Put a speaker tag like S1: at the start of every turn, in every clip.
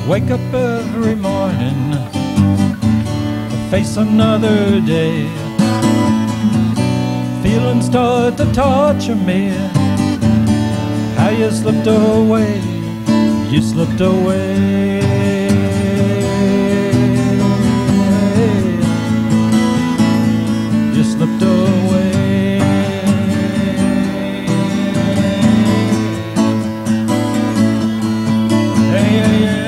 S1: Wake up every morning, face another day. Feelings start to torture me. How you slipped away, you slipped away. You slipped away. Hey, hey, hey.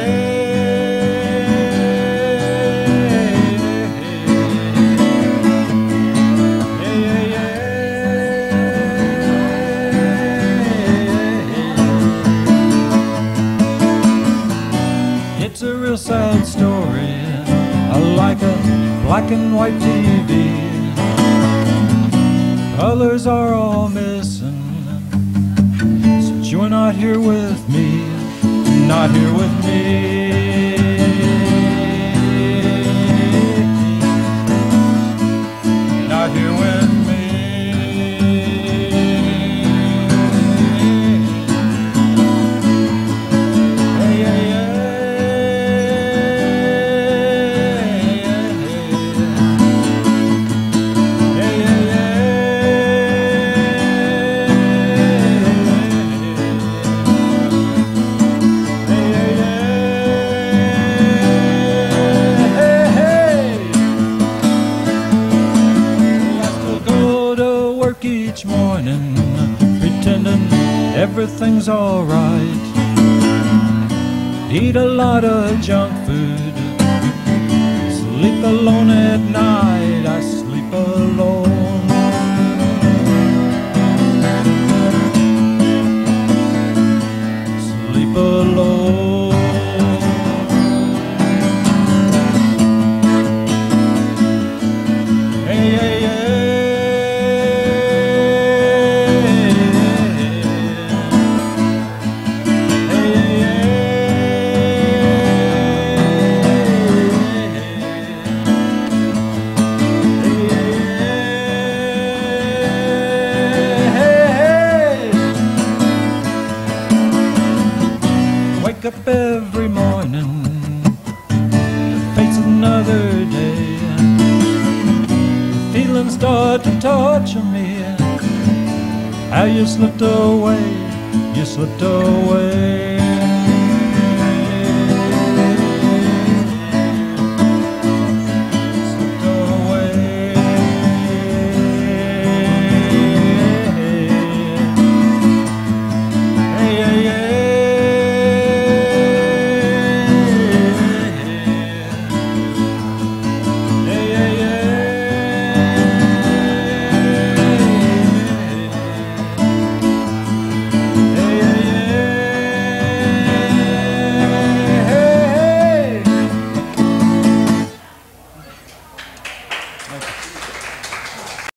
S1: It's a real sad story, like a black and white TV. Colors are all missing, since you're not here with me, not here with me. Not here with me. Each morning, pretending everything's alright. Eat a lot of junk food, sleep alone at night. I sleep alone. Sleep alone. Hey, hey, hey. Wake up every morning, face another day. Feelings start to torture me. How you slipped away, you slipped away.